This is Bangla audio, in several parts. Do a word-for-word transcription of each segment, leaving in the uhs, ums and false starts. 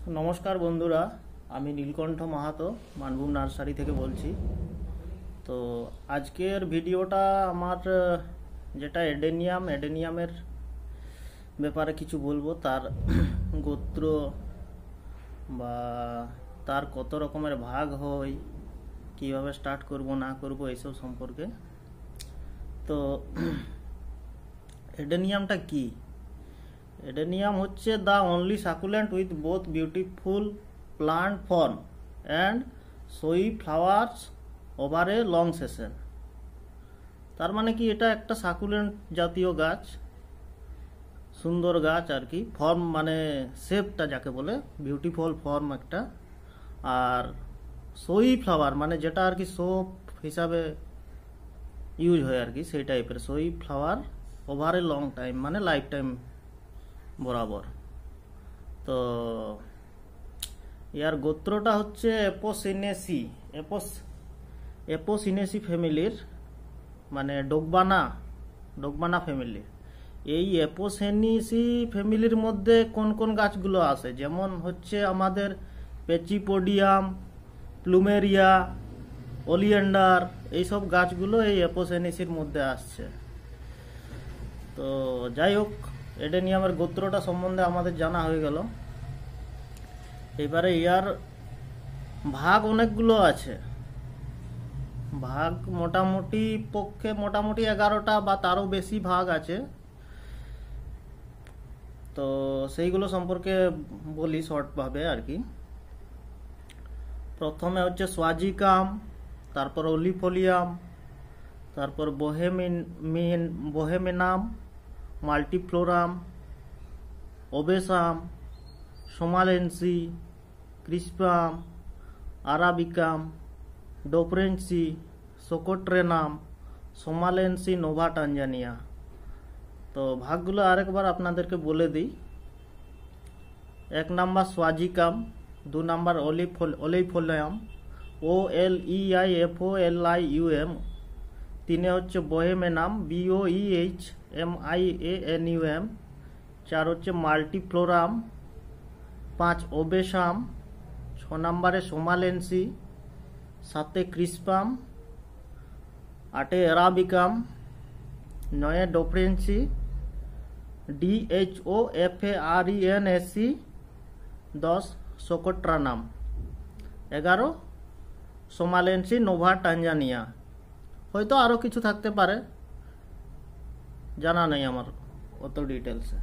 नमस्कार बंधुरा आमी नीलकंठ माहातो मानभूम नार्सारी थेके बोलছি। तो आजकेर भिडियोटा आमार जेटा एडेनियाम एडेनियामेर ব্যাপারে কিছু বলবো, তার গোত্র বা তার কত রকমের ভাগ হয়, কিভাবে স্টার্ট করব না করব এইসব সম্পর্কে। তো এডেনিয়ামটা কি? এডেনিয়াম হচ্ছে the only succulent with both beautiful plant form and showy flowers over a long season. তার মানে কি, এটা একটা সাকুলেন্ট জাতীয় গাছ, সুন্দর গাছ আর কি। ফর্ম মানে শেপটা যাকে বলে বিউটিফুল ফর্ম একটা, আর সোই ফ্লাওয়ার মানে যেটা আর কি সোপ হিসাবে ইউজ হয় আর কি, সেই টাইপের showy flower over a long time মানে লাইফ টাইম বরাবর। তো ইয়ার গোত্রটা হচ্ছে এপোসিনেসি এপোস এপোসিনেসি ফ্যামিলির, মানে ডোগবানা ডোগবানা ফ্যামিলি। এই এপোসিনেসি ফ্যামিলির মধ্যে কোন কোন গাছগুলো আছে, যেমন হচ্ছে আমাদের পেচিপোডিয়াম, প্লুমেরিয়া, ওলিয়েন্ডার, এইসব গাছগুলো এই এপোসিনেসির মধ্যে আসছে। তো যাই হোক, এডেনিয়ামের গোত্রটা সম্বন্ধে আমাদের জানা হয়ে গেল। এবারে ইয়ার ভাগ অনেকগুলো আছে, ভাগ মোটামুটি পক্ষে মোটামুটি এগারোটা বা তারও বেশি ভাগ আছে। তো সেইগুলো সম্পর্কে বলি শর্টভাবে আর কি। প্রথমে হচ্ছে সোয়াজিকাম, তারপর ওলিফোলিয়াম, তারপর বোহেমিন boehmianum, multiflorum, obesum, somalense, crispum, arabicum, dhofarense, socotranum, somalense nova Tanzania. তো ভাগগুলো আরেকবার আপনাদেরকে বলে দিই। এক নাম্বার সোয়াজিকাম, দু number oleifolium, O L E I F O L I U M, তিনে হচ্ছে boehmianum, B O E H M I A N U M, চার হচ্ছে মাল্টিফ্লোরাম, পাঁচ ওবেসাম, ছ নম্বরে সোমালেন্সি, সাতে ক্রিসপাম, আটে অ্যারাবিকাম, নয়ে dhofarense, D H O F A R E N S C, দশ সোকোট্রানাম, এগারো সোমালেন্সি নোভা টাঞ্জানিয়া। হয়তো আরও কিছু থাকতে পারে, জানা নেই আমার অত ডিটেলসে।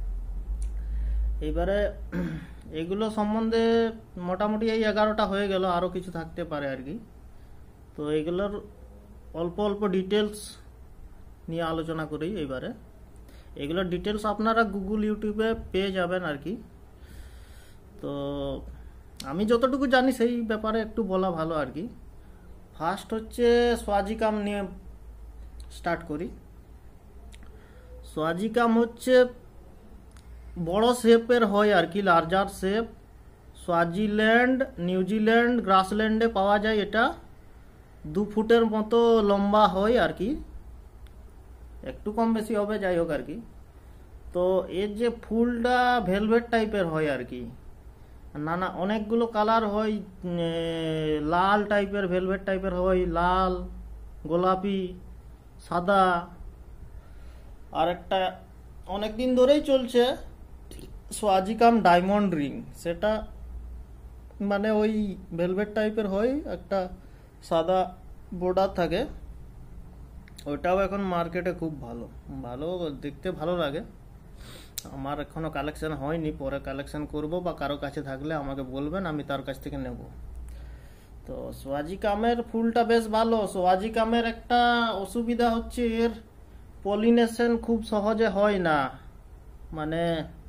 এবারে এগুলো সম্বন্ধে মোটামুটি এই এগারোটা হয়ে গেল, আরও কিছু থাকতে পারে আর কি। তো এগুলোর অল্প অল্প ডিটেলস নিয়ে আলোচনা করি এবারে। এগুলোর ডিটেলস আপনারা গুগল ইউটিউবে পেয়ে যাবেন আর কি। তো আমি যতটুকু জানি সেই ব্যাপারে একটু বলা ভালো আর কি। ফার্স্ট হচ্ছে সোয়াজিকাম নিয়ে স্টার্ট করি। সোয়াজিকাম হচ্ছে বড় শেপের হয় আর কি, লার্জার শেপ। সোয়াজিল্যান্ড, নিউজিল্যান্ড, গ্রাসল্যান্ডে পাওয়া যায়। এটা দু ফুটের মতো লম্বা হয় আর কি, একটু কম বেশি হবে, যাই হোক আর কি। তো এর যে ফুলটা ভেলভেট টাইপের হয় আর কি, নানা অনেকগুলো কালার হয়, লাল টাইপের ভেলভেট টাইপের হয়, লাল, গোলাপি, সাদা। আর একটা অনেকদিন ধরেই চলছে সোয়াজিকাম ডায়মন্ড রিং, সেটা মানে ওই ভেলভেট টাইপের হয়, একটা সাদা বর্ডার থাকে। ওইটাও এখন মার্কেটে খুব ভালো ভালো দেখতে ভালো লাগে। আমার এখনো কালেকশন হয়নি, পরে কালেকশন করব, বা কারো কাছে থাকলে আমাকে বলবেন, আমি তার কাছ থেকে নেব। তো সোয়াজিকামের ফুলটা বেশ ভালো। সোয়াজিকামের একটা অসুবিধা হচ্ছে এর পলিনেশন খুব সহজে হয় না, মানে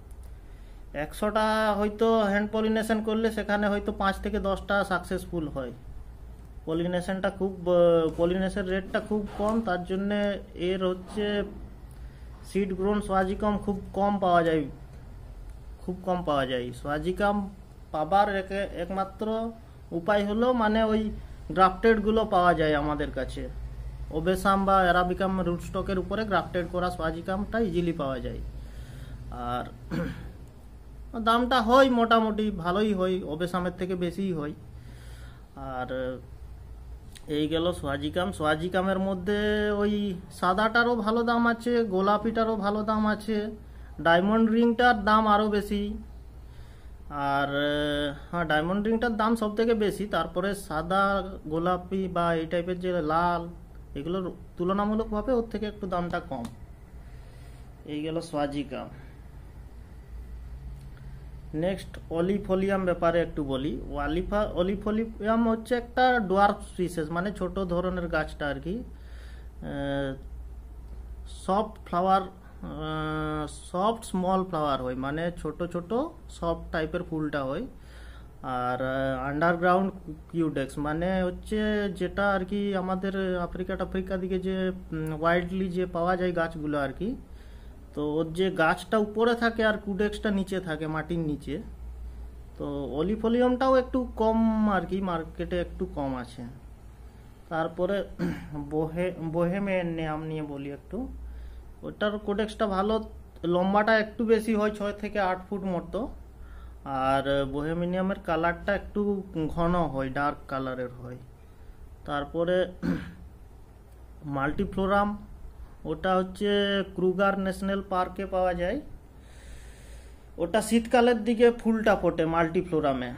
একশোটা হয়তো হ্যান্ড পলিনেশন করলে সেখানে হয়তো পাঁচ থেকে দশটা সাকসেসফুল হয়। পলিনেশনটা খুব পলিনেশন রেটটা খুব কম, তার জন্যে এর হচ্ছে সিড গ্রোন সোয়াজিকাম খুব কম পাওয়া যায়, খুব কম পাওয়া যায়। সোয়াজিকাম পাবার একমাত্র উপায় হলো মানে ওই গ্রাফটেডগুলো পাওয়া যায় আমাদের কাছে। ওবেসাম বা অ্যারাবিকাম রুটস্টকের উপরে গ্রাফটেড করা সোয়াজিকামটা ইজিলি পাওয়া যায়। আর দামটা হয় মোটামুটি ভালোই হয়, অবেসামের থেকে বেশিই হয়। আর এই গেল সোয়াজিকাম। সোয়াজিকামের মধ্যে ওই সাদাটারও ভালো দাম আছে, গোলাপিটারও ভালো দাম আছে, ডায়মন্ড রিংটার দাম আরও বেশি। আর হ্যাঁ, ডায়মন্ড রিংটার দাম সব থেকে বেশি, তারপরে সাদা, গোলাপি বা এই টাইপের যে লাল, এগুলোর তুলনামূলকভাবে ওর থেকে একটু দামটা কম। এই গেল সোয়াজিকাম। নেক্সট অলিফোলিয়াম ব্যাপারে একটু বলি। ওয়ালিফা অলিফোলিয়াম হচ্ছে একটা ডোয়ার্ফ স্পিসিস, মানে ছোট ধরনের গাছটা আর কি। Soft flower, soft small flower হয়, মানে ছোট ছোট সফট টাইপের ফুলটা হয়। আর আন্ডারগ্রাউন্ড কিউডেক্স মানে হচ্ছে যেটা আর কি আমাদের আফ্রিকা টাফ্রিকা দিকে যে ওয়াইল্ডলি যে পাওয়া যায় গাছগুলো আর কি। তো ওর যে গাছটা উপরে থাকে আর কুডেক্সটা নিচে থাকে মাটির নিচে। তো অলিফোলিয়ামটাও একটু কম আর কি, মার্কেটে একটু কম আছে। তারপরে বোহে বোহেমিয়াম নিয়ে বলি একটু। ওটার কোডেক্সটা ভালো, লম্বাটা একটু বেশি হয়, ছয় থেকে আট ফুট মতো। আর বোহেমিয়ামের কালারটা একটু ঘন হয়, ডার্ক কালারের হয়। তারপরে মাল্টিফ্লোরাম, ওটা হচ্ছে ক্রুগার ন্যাশনাল পার্কে পাওয়া যায়। ওটা শীতকালের দিকে ফুলটা ফোটে মাল্টিফ্লোরামে।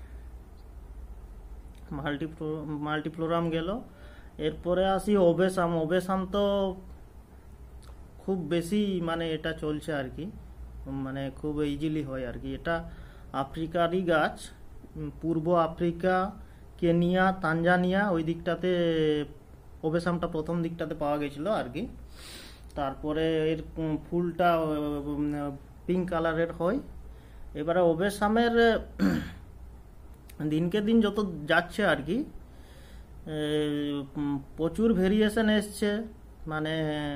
মাল্টিফ্লো মাল্টিফ্লোরাম গেল। এরপরে আসি ওবেসাম। ওবেসাম তো খুব বেশি মানে এটা চলছে আর কি, মানে খুব ইজিলি হয় আর কি। এটা আফ্রিকারই গাছ, পূর্ব আফ্রিকা, কেনিয়া, তানজানিয়া ওই দিকটাতে ওবেসামটা প্রথম দিকটাতে পাওয়া গেছিল আর কি। তারপরে এর ফুলটা পিঙ্ক কালারের হয়। এবারে ওবেসামের দিনকে দিন যত যাচ্ছে আর কি প্রচুর ভেরিয়েশন এসছে, মানে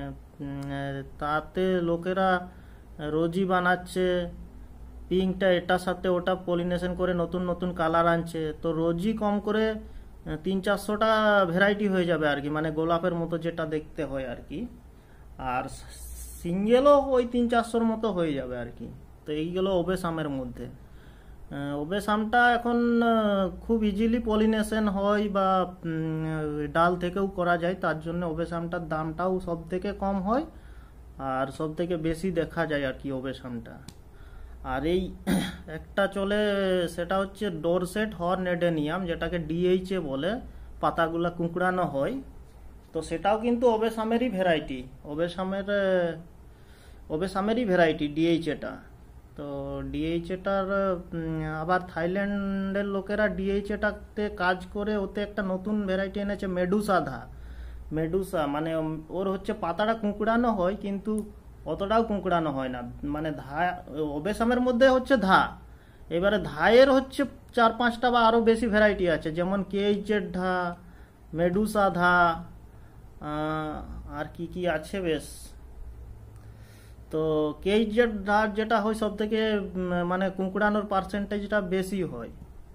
তাতে লোকেরা রোজি বানাচ্ছে, পিঙ্কটা এটার সাথে ওটা পলিনেশন করে নতুন নতুন কালার আনছে। তো রোজি কম করে তিন চারশোটা ভ্যারাইটি হয়ে যাবে আর কি, মানে গোলাপের মতো যেটা দেখতে হয় আর কি। আর সিঙ্গেলও ওই তিন চারশোর মতো হয়ে যাবে আর কি। তো এইগুলো ওবেসামের মধ্যে। ওবেসামটা এখন খুব ইজিলি পলিনেশন হয় বা ডাল থেকেও করা যায়, তার জন্য ওবেসামটার দামটাও সব থেকে কম হয় আর সব থেকে বেশি দেখা যায় আর কি ওবেসামটা। আর এই একটা চলে, সেটা হচ্ছে ডোরসেট হর্ন এডেনিয়াম, যেটাকে ডিএইচএ বলে, পাতাগুলা কুঁকড়ানো হয়। তো সেটাও কিন্তু ওবেসামেরই ভ্যারাইটি, ওবেসামের ওবেসামেরই ভ্যারাইটি ডিএইচএটা। তো ডিএইচএটার আবার থাইল্যান্ডের লোকেরা ডিএইচএটাতে কাজ করে ওতে একটা নতুন ভ্যারাইটি এনেছে, মেডুসা ধা। মেডুসা মানে ওর হচ্ছে পাতাটা কুঁকড়ানো হয় কিন্তু অতটাও কুঁকড়ানো হয় না, মানে ধা ওবেসামের মধ্যে হচ্ছে ধা। এবারে ধায়ের হচ্ছে চার পাঁচটা বা আরও বেশি ভ্যারাইটি আছে, যেমন কেইচেড ধা, মেডুসা ধা, আর কি কি আছে বেশ। তো কেইচেড ধা যেটা হয় সব থেকে মানে কুঁকড়ানোর পার্সেন্টেজটা বেশি হয়।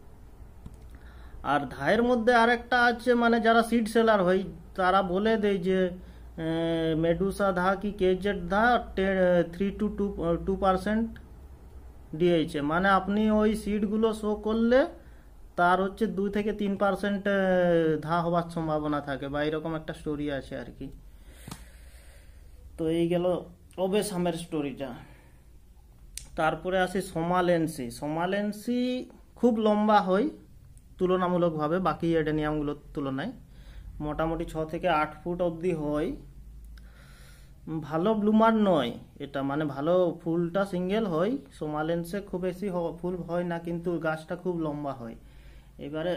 আর ধায়ের মধ্যে আরেকটা আছে, মানে যারা সিড সেলার হয় তারা বলে দেয় যে মেডুসা ধা কি কেজেড ধা three two two two percent দিয়েছে, মানে আপনি ওই সিডগুলো শো করলে তার হচ্ছে দুই থেকে তিন পার্সেন্ট ধা হওয়ার সম্ভাবনা থাকে, বা এরকম একটা স্টোরি আছে আর কি। তো এই গেল ওবেসামের স্টোরিটা। তারপরে আসি সোমালেন্সি। সোমালেন্সি খুব লম্বা হয় তুলনামূলকভাবে বাকি এডেনিয়ামগুলোর তুলনায়, মোটামুটি ছ থেকে আট ফুট অবধি হয়। ভালো ব্লুমার নয় এটা, মানে ভালো ফুলটা সিঙ্গেল হয়। সোমালেন্সে খুব বেশি ফুল হয় না, কিন্তু গাছটা খুব লম্বা হয়। এবারে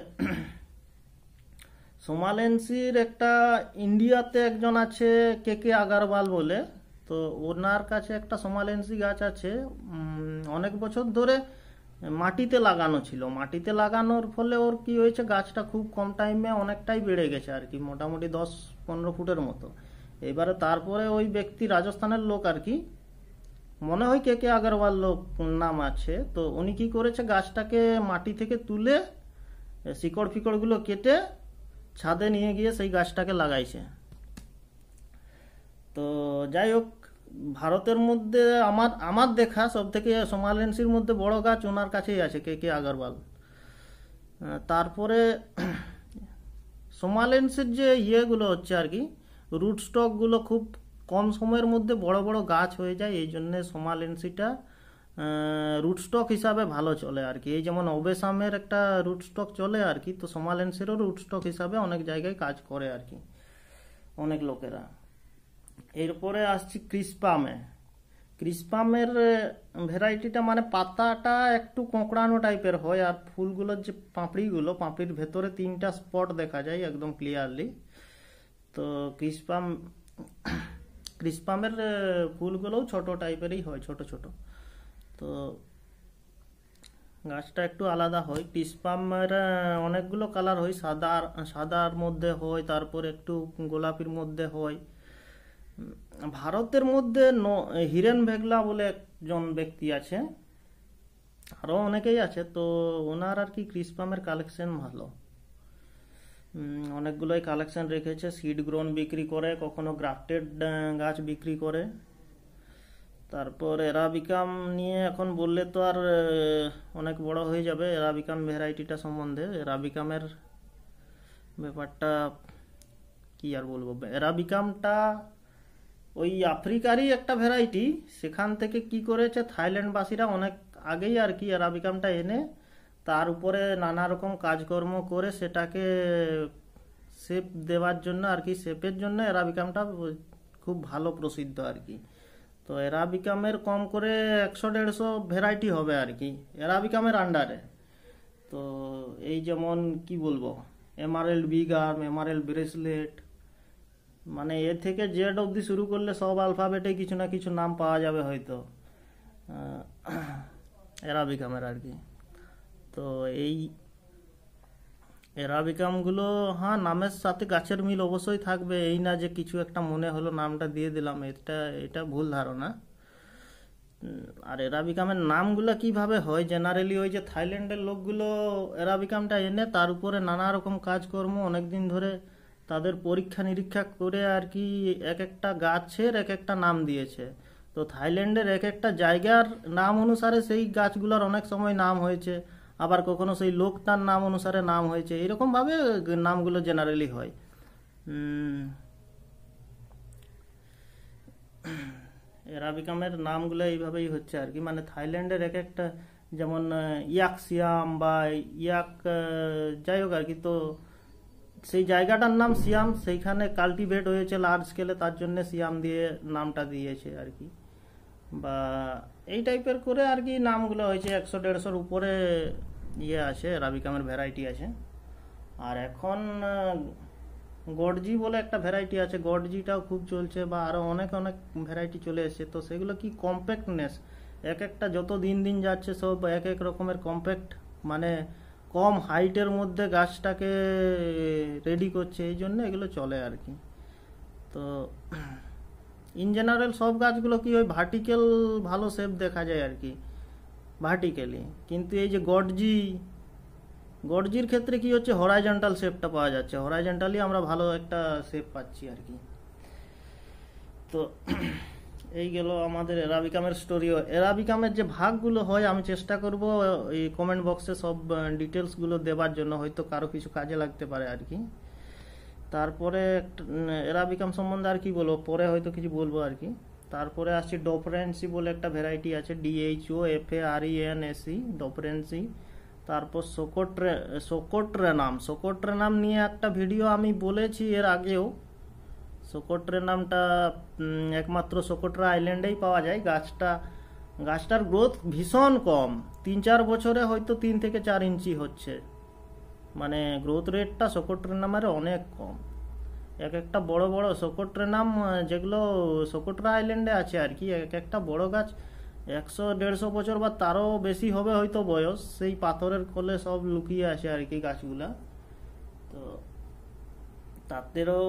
সোমালেন্সির একটা ইন্ডিয়াতে একজন আছে কে কে আগারওয়াল বলে, তো ওনার কাছে একটা সোমালেন্সি গাছ আছে, অনেক বছর ধরে মাটিতে লাগানো ছিল। মাটিতে লাগানোর ফলে ওর কি হয়েছে, গাছটা খুব কম টাইমে অনেকটাই বেড়ে গেছে আর কি, মোটামুটি দশ পনেরো ফুটের মতো। এবারে তারপরে ওই ব্যক্তি রাজস্থানের লোক আর কি, মনে হয় কে কে আগারওয়াল লোক নাম আছে। তো উনি কি করেছে, গাছটাকে মাটি থেকে তুলে শিকড় ফিকড়গুলো কেটে ছাদে নিয়ে গিয়ে সেই গাছটাকে লাগাইছে। তো যাই হোক, ভারতের মধ্যে আমার আমার দেখা সব থেকে সোমালেন্সির মধ্যে বড় গাছ ওনার কাছেই আছে, কে কে আগরওয়াল। আহ, তারপরে সোমালেন্সের যে ইয়েগুলো হচ্ছে আর কি, রুট স্টকগুলো খুব কম সময়ের মধ্যে বড় বড় গাছ হয়ে যায়, এই জন্যে সোমালেন্সিটা রুট স্টক হিসাবে ভালো চলে আর কি। এই যেমন ওবেসামের একটা রুট স্টক চলে আর কি, তো সোমালেন্সেরও রুট স্টক হিসাবে অনেক জায়গায় কাজ করে আর কি অনেক লোকেরা। এরপরে আসছি ক্রিসপামে। ক্রিসপামের ভ্যারাইটিটা মানে পাতাটা একটু কোঁকড়ানো টাইপের হয়, আর ফুলগুলোর যে পাপড়িগুলো, পাপড়ির ভেতরে তিনটা স্পট দেখা যায় একদম ক্লিয়ারলি। তো ক্রিসপাম ক্রিসপামের ফুলগুলোও ছোট টাইপেরই হয়, ছোট ছোট। তো গাছটা একটু আলাদা হয়। ক্রিসপামের অনেকগুলো কালার হয়, সাদা সাদার মধ্যে হয়, তারপর একটু গোলাপির মধ্যে হয়। ভারতের মধ্যে হিরেন ভেগলা বলে একজন ব্যক্তি আছে, আরও অনেকেই আছে, তো ওনার আর কি ক্রিসপামের কালেকশন ভালো, অনেকগুলোই কালেকশন রেখেছে। সিড গ্রোন বিক্রি করে, কখনো গ্রাফটেড গাছ বিক্রি করে। তারপর এরাবিকাম নিয়ে এখন বললে তো আর অনেক বড় হয়ে যাবে এরাবিকাম ভ্যারাইটিটা সম্বন্ধে। এরাবিকামের ব্যাপারটা কি আর বলবো, এরাবিকামটা ওই আফ্রিকারই একটা ভ্যারাইটি, সেখান থেকে কি করেছে থাইল্যান্ডবাসীরা অনেক আগেই আর কি এরাবিকামটা এনে তার উপরে নানা রকম কাজকর্ম করে সেটাকে শেপ দেওয়ার জন্য আর কি, শেপের জন্য এরাবিকামটা খুব ভালো প্রসিদ্ধ আর কি। তো এরাবিকামের কম করে একশো দেড়শো ভ্যারাইটি হবে আর কি এরাবিকামের আন্ডারে। তো এই যেমন কি বলবো, emerald big arm, emerald bracelet, মানে এ থেকে জেড অবধি শুরু করলে সব আলফাবেটে কিছু না কিছু নাম পাওয়া যাবে হয়তো এরাবিকামের আর কি। তো এই এরাবিকামগুলো হ্যাঁ নামের সাথে গাছের মিল অবশ্যই থাকবে, এই না যে কিছু একটা মনে হলো নামটা দিয়ে দিলাম, এটা এটা ভুল ধারণা। আর এরাবিকামের নামগুলো কিভাবে হয়, জেনারেলি ওই যে থাইল্যান্ডের লোকগুলো এরাবিকামটা এনে তার উপরে নানা রকম কাজকর্ম অনেকদিন ধরে তাদের পরীক্ষা নিরীক্ষা করে আর কি এক একটা গাছের এক একটা নাম দিয়েছে। তো থাইল্যান্ডের এক একটা জায়গার নাম অনুসারে সেই গাছগুলোর অনেক সময় নাম হয়েছে, আবার কখনো সেই লোকটার নাম অনুসারে নাম হয়েছে, এরকমভাবে নামগুলো জেনারেলি হয়। এরাবিকামের নামগুলো এইভাবেই হচ্ছে আর কি, মানে থাইল্যান্ডের এক একটা, যেমন ইয়াক সিয়াম বা ইয়াক যাই হোক আর কি, তো সেই জায়গাটার নাম সিয়াম, সেইখানে কাল্টিভেট হয়েছে লার্জ স্কেলে, তার জন্য সিয়াম দিয়ে নামটা দিয়েছে আর কি। বা এই টাইপের করে আর কি নামগুলো হয়েছে, একশো দেড়শোর উপরে ইয়ে আছে এরাবিকামের ভ্যারাইটি আছে। আর এখন গডজি বলে একটা ভ্যারাইটি আছে, গডজিটাও খুব চলছে, বা আরও অনেক অনেক ভ্যারাইটি চলে এসেছে। তো সেগুলো কি কম্প্যাক্টনেস, এক একটা যত দিন দিন যাচ্ছে সব এক এক রকমের কম্প্যাক্ট, মানে কম হাইটের মধ্যে গাছটাকে রেডি করছে, এই জন্য এগুলো চলে আর কি। তো ইন জেনারেল সব গাছগুলো কি ওই ভার্টিক্যাল ভালো শেপ দেখা যায় আর কি, ভার্টিক্যালি। কিন্তু এই যে গডজি, গডজির ক্ষেত্রে কি হচ্ছে হরাইজন্টাল শেপটা পাওয়া যাচ্ছে, হরাইজন্টালি আমরা ভালো একটা শেপ পাচ্ছি আর কি। তো এই গেল আমাদের এরাবিকামের স্টোরিও। এরাবিকামের যে ভাগগুলো হয় আমি চেষ্টা করব এই কমেন্ট বক্সে সব ডিটেলসগুলো দেওয়ার জন্য, হয়তো কারো কিছু কাজে লাগতে পারে আর কি। তারপরে এরাবিকাম সম্বন্ধে আর কি বলবো, পরে হয়তো কিছু বলবো আর কি। তারপরে আসছি ডোফরেন্সি বলে একটা ভ্যারাইটি আছে, DHO F A R E N S E, dhofarense. তারপর সোকোট্রে সোকোট্রেনাম, সোকোট্রেনাম নিয়ে একটা ভিডিও আমি বলেছি এর আগেও। সোকোট্রেনামটা একমাত্র সোকোট্রা আইল্যান্ডেই পাওয়া যায়। গাছটা গাছটার গ্রোথ ভীষণ কম, তিন চার বছরে হয়তো তিন থেকে চার ইঞ্চি হচ্ছে, মানে গ্রোথ রেটটা সোকোট্রেনামের অনেক কম। এক একটা বড় বড় সোকোট্রেনাম যেগুলো সোকোট্রা আইল্যান্ডে আছে আর কি, এক একটা বড় গাছ একশো দেড়শো বছর বা তারও বেশি হবে হয়তো বয়স, সেই পাথরের কোলে সব লুকিয়ে আছে আর কি গাছগুলা। তো তাদেরও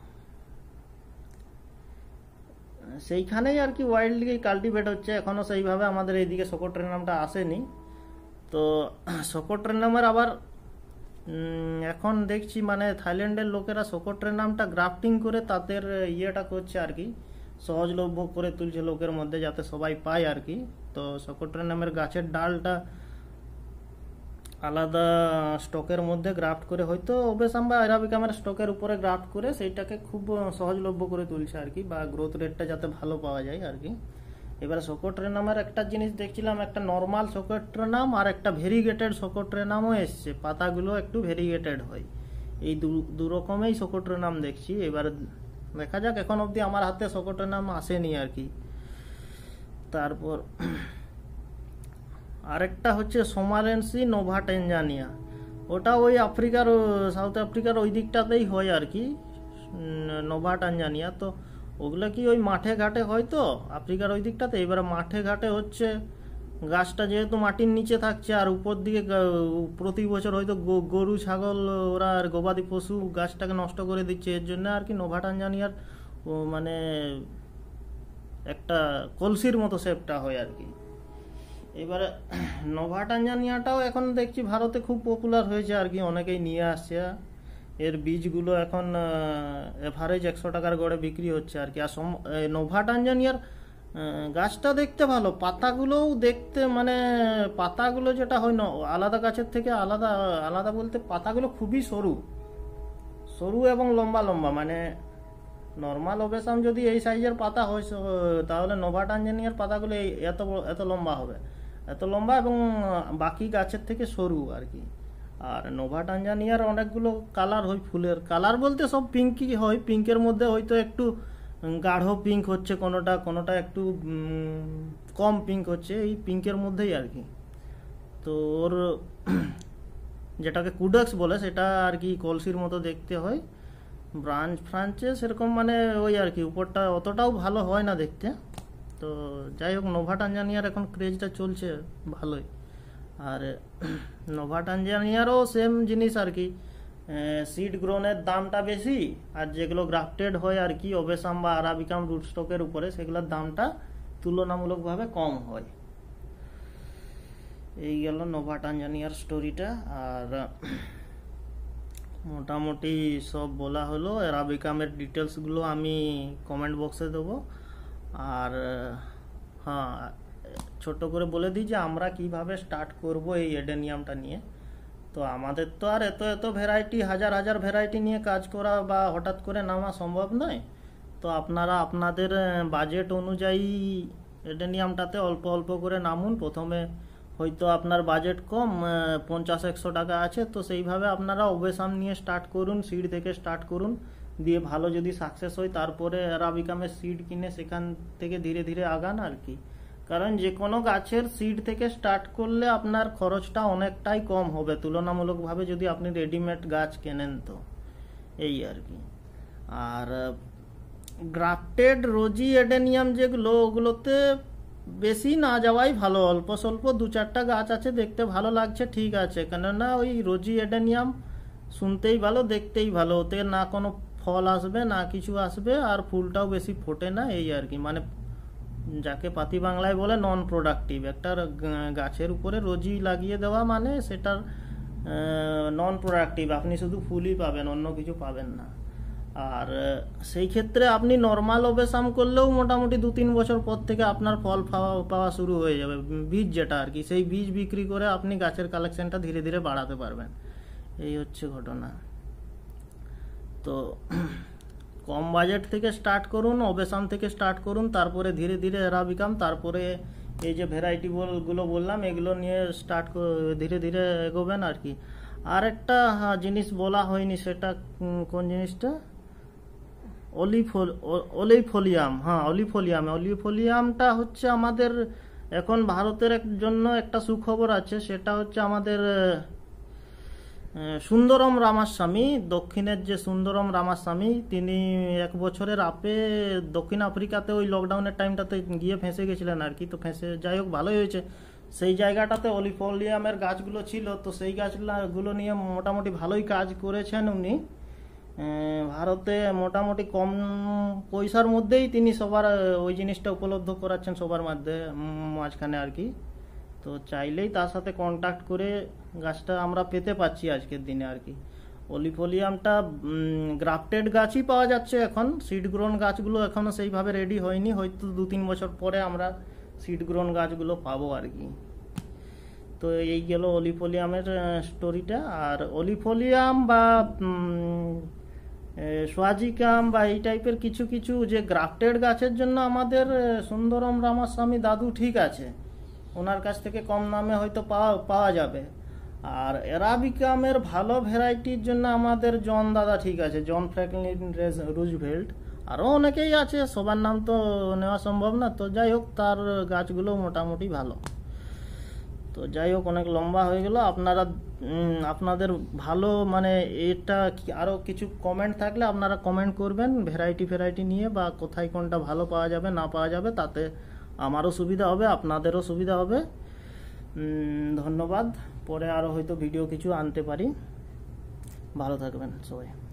সেইখানেই আর কি ওয়াইল্ডলি কাল্টিভেট হচ্ছে, এখনো সেইভাবে আমাদের এইদিকে সোকোট্রেনামটা আসেনি। তো সোকোট্রেনামের আবার এখন দেখছি মানে থাইল্যান্ডের লোকেরা সোকোট্রেনামটা গ্রাফটিং করে তাদের ইয়েটা করছে আর কি, সহজলভ্য করে তুলছে লোকের মধ্যে, যাতে সবাই পায় আর কি। তো সকোট্রেনামের গাছের ডালটা আলাদা স্টকের মধ্যে গ্রাফট করে, হয়তো ওবেসাম বা অ্যারাবিকামের স্টকের উপরে গ্রাফট করে সেইটাকে খুব সহজলভ্য করে তুলছে আর কি, বা গ্রোথ রেটটা যাতে ভালো পাওয়া যায় আর কি। এবারে সকোট্রেনামের একটা জিনিস দেখছিলাম, একটা নর্মাল সকোট্রেনাম আর একটা ভেরিগেটেড সকোট্রেনামও এসছে, পাতাগুলো একটু ভেরিগেটেড হয়। এই দু রকমেই সকোট্রেনাম দেখছি। এবার দেখা যাক, এখন অবধি আমার হাতে সকোট্রেনাম আসেনি আর কি। তারপর আরেকটা হচ্ছে সোমালেন্সি নোভা ট্যাঞ্জানিয়া, ওটা ওই আফ্রিকার, সাউথ আফ্রিকার ওই দিকটাতেই হয় আর কি, নোভা ট্যাঞ্জানিয়া। তো ওগুলো কি ওই মাঠে ঘাটে হয়, তো আফ্রিকার ওই দিকটাতে। এবারে মাঠে ঘাটে হচ্ছে গাছটা যেহেতু মাটির নিচে থাকছে, আর উপর দিকে প্রতি বছর হয়তো গরু ছাগল ওরা আর গবাদি পশু গাছটাকে নষ্ট করে দিচ্ছে, এর জন্য আর কি নোভা ট্যাঞ্জানিয়ার মানে একটা কলসির মতো শেপটা হয় আর কি। এবারে নোভা ট্যাঞ্জানিয়াটাও এখন দেখছি ভারতে খুব পপুলার হয়েছে আর কি, অনেকেই নিয়ে আসছে। এর বীজগুলো এখন এভারেজ একশো টাকার গড়ে বিক্রি হচ্ছে আর কি। আর নোভা ট্যাঞ্জানিয়ার গাছটা দেখতে ভালো, পাতাগুলোও দেখতে মানে পাতাগুলো যেটা হয় না আলাদা গাছের থেকে আলাদা, আলাদা বলতে পাতাগুলো খুবই সরু সরু এবং লম্বা লম্বা। মানে নর্মাল ওবেসাম যদি এই সাইজের পাতা হয়, তাহলে নোভা ট্যাঞ্জানিয়ার পাতাগুলো এত এত লম্বা হবে, এত লম্বা এবং বাকি গাছের থেকে সরু আর কি। আর নোভা ট্যাঞ্জানিয়ার অনেকগুলো কালার হয়, ফুলের কালার বলতে সব পিঙ্কই হয়, পিঙ্কের মধ্যে হয়তো একটু গাঢ় পিঙ্ক হচ্ছে কোনোটা, কোনোটা একটু কম পিঙ্ক হচ্ছে, এই পিঙ্কের মধ্যেই আর কি। তো ওর যেটাকে কুডাক্স বলে সেটা আর কি কলসির মতো দেখতে হয়, ব্রাঞ্চ ফ্রাঞ্চে সেরকম মানে ওই আর কি, উপরটা অতটাও ভালো হয় না দেখতে। তো যাই হোক, নোভা ট্যাঞ্জানিয়ার এখন ক্রেজটা চলছে ভালোই। আর নোভা ট্যাঞ্জানিয়ারও সেম জিনিস আর কি, সিড গ্রোনের দামটা বেশি, আর যেগুলো গ্রাফটেড হয় আর কি ওবেসাম বা আরাবিকাম রুট স্টকের উপরে, সেগুলোর দামটা তুলনামূলকভাবে কম হয়। এই গেল নোভা ট্যাঞ্জানিয়ার স্টোরিটা। আর মোটামুটি সব বলা হলো, অ্যারাবিকামের ডিটেলসগুলো আমি কমেন্ট বক্সে দেবো। আর হ্যাঁ, ছোট করে বলে দিই যে আমরা কিভাবে স্টার্ট করব এই এডেনিয়ামটা নিয়ে। তো আমাদের তো আর এত এত ভ্যারাইটি, হাজার হাজার ভ্যারাইটি নিয়ে কাজ করা বা হঠাৎ করে নামা সম্ভব নয়। তো আপনারা আপনাদের বাজেট অনুযায়ী এডেনিয়ামটাতে অল্প অল্প করে নামুন। প্রথমে হয়তো আপনার বাজেট কম, পঞ্চাশ একশো টাকা আছে, তো সেইভাবে আপনারা ওবেসাম নিয়ে স্টার্ট করুন, সিড থেকে স্টার্ট করুন, দিয়ে ভালো যদি সাকসেস হয় তারপরে অ্যারাবিকামের সিড কিনে সেখান থেকে ধীরে ধীরে আগান আর কি। কারণ যে কোনো গাছের সিড থেকে স্টার্ট করলে আপনার খরচটা অনেকটাই কম হবে তুলনামূলকভাবে যদি আপনি রেডিমেড গাছ কেনেন, তো এই আর কি। আর গ্রাফটেড রোজি এডেনিয়াম যেগুলো, ওগুলোতে বেশি না যাওয়াই ভালো, অল্প স্বল্প দু চারটা গাছ আছে দেখতে ভালো লাগছে ঠিক আছে, কেননা ওই রোজি এডেনিয়াম শুনতেই ভালো দেখতেই ভালো, ওতে না কোনো ফল আসবে না কিছু আসবে, আর ফুলটাও বেশি ফোটে না, এই আর কি। মানে যাকে পাতি বাংলায় বলে নন প্রোডাক্টিভ, একটা গাছের উপরে রোজি লাগিয়ে দেওয়া মানে সেটার নন প্রোডাক্টিভ, আপনি শুধু ফুলই পাবেন, অন্য কিছু পাবেন না। আর সেই ক্ষেত্রে আপনি নর্মাল ওবেসাম করলেও মোটামুটি দু তিন বছর পর থেকে আপনার ফল পাওয়া পাওয়া শুরু হয়ে যাবে, বীজ যেটা আর কি, সেই বীজ বিক্রি করে আপনি গাছের কালেকশনটা ধীরে ধীরে বাড়াতে পারবেন, এই হচ্ছে ঘটনা। তো কম বাজেট থেকে স্টার্ট করুন, ওবেসাম থেকে স্টার্ট করুন, তারপরে ধীরে ধীরে অ্যারাবিকাম, তারপরে এই যে ভ্যারাইটি গুলো বললাম এগুলো নিয়ে স্টার্ট ধীরে ধীরে এগোবেন আর কি। আর একটা জিনিস বলা হয়নি, সেটা কোন জিনিসটা, অলিফোলিয়াম। হ্যাঁ, অলিফোলিয়াম অলিফোলিয়ামটা হচ্ছে আমাদের এখন ভারতের জন্য একটা সুখবর আছে, সেটা হচ্ছে আমাদের সুন্দরম রামাস্বামী, দক্ষিণের যে সুন্দরম রামাস্বামী, তিনি এক বছরের আপে দক্ষিণ আফ্রিকাতে ওই লকডাউনের টাইমটাতে গিয়ে ফেঁসে গেছিলেন আর কি। তো ফেঁসে যাই হোক ভালোই হয়েছে, সেই জায়গাটাতে অলিফোলিয়ামের গাছগুলো ছিল, তো সেই গাছগুলো নিয়ে মোটামুটি ভালোই কাজ করেছেন উনি। ভারতে মোটামুটি কম পয়সার মধ্যেই তিনি সবার ওই জিনিসটা উপলব্ধ করাচ্ছেন সবার মধ্যে মাঝখানে আর কি। তো চাইলেই তার সাথে কন্ট্যাক্ট করে গাছটা আমরা পেতে পাচ্ছি আজকের দিনে আর কি। অলিফোলিয়ামটা গ্রাফটেড গাছই পাওয়া যাচ্ছে এখন, সিড গ্রোন গাছগুলো এখনও সেইভাবে রেডি হয়নি, হয়তো দু তিন বছর পরে আমরা সিড গ্রোন গাছগুলো পাবো আর কি। তো এই গেল অলিফোলিয়ামের স্টোরিটা। আর অলিফোলিয়াম বা সোয়াজিকাম বা এই টাইপের কিছু কিছু যে গ্রাফটেড গাছের জন্য আমাদের সুন্দরম রামাস্বামী দাদু ঠিক আছে, ওনার কাছ থেকে কম দামে হয়তো পাওয়া পাওয়া যাবে। আর অ্যারাবিকামের ভালো ভ্যারাইটির জন্য আমাদের জন দাদা ঠিক আছে, জন ফ্র্যাঙ্কলিন রুজভেল্ট, আরও অনেকেই আছে, সবার নাম তো নেওয়া সম্ভব না। তো যাই হোক, তার গাছগুলো মোটামুটি ভালো। তো যাই হোক, অনেক লম্বা হয়ে গেল। আপনারা আপনাদের ভালো মানে এটা আরও কিছু কমেন্ট থাকলে আপনারা কমেন্ট করবেন ভ্যারাইটি ভ্যারাইটি নিয়ে, বা কোথায় কোনটা ভালো পাওয়া যাবে না পাওয়া যাবে, তাতে আমারও সুবিধা হবে, আপনাদেরও সুবিধা হবে। ধন্যবাদ। পরে আরও হয়তো ভিডিও কিছু আনতে পারি। ভালো থাকবেন সবাই।